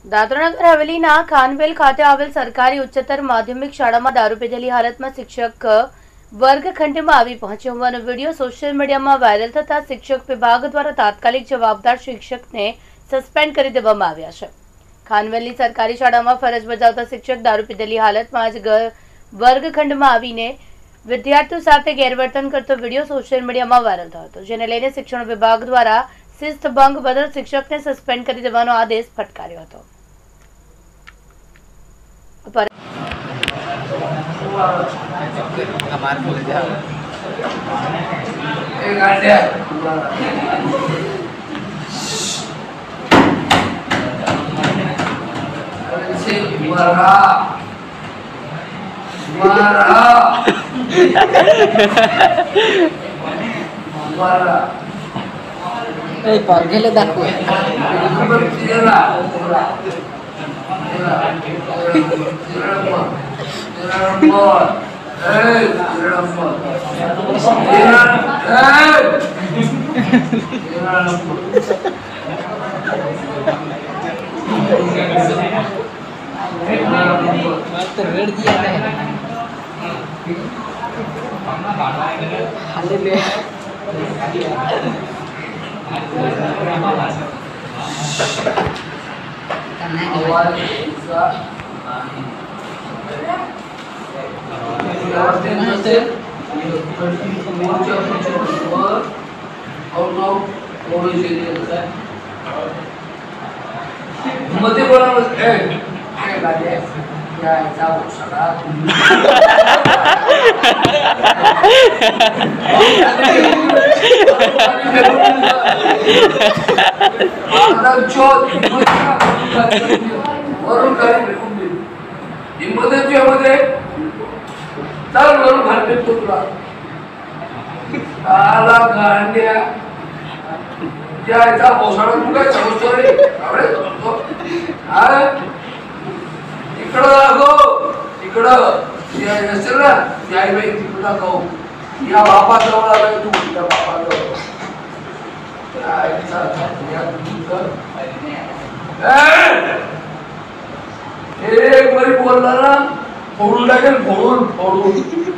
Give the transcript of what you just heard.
દાદરાનગર હવેલીના ખાનવેલ ખાતે આવેલ સરકારી ઉચ્ચતર માધ્યમિક શાળામાં દારૂ પીધેલી હાલતમાં શિક્ષક વર્ગખંડમાં આવી પહોંચ્યો હોવાનો વિડીયો સોશિયલ મીડિયામાં વાયરલ થતા શિક્ષક વિભાગ દ્વારા તાત્કાલિક જવાબદાર શિક્ષકને સસ્પેન્ડ કરી દેવામાં આવ્યા છે। ખાનવેલની સરકારી શાળામાં ફરજ બજાવતા શિક્ષક દારૂ પીધેલી હાલતમાં જ વર્ગખંડમાં આવીને વિદ્યાર્થીઓ સાથે ગેરવર્તન કરતો વિડીયો સોશિયલ મીડિયામાં વાયરલ થયો હતો, જેને લઈને શિક્ષણ વિભાગ દ્વારા शिस्त भंग बदल शिक्षक ने सस्पेंड कर देवानो आदेश फटकार्यो हतो। पगेले दाखव रेड दिया है या बापा जवळ आलाय तू या बापा जवळ एक बारी बोलला ना फोडून टाकेल फोडून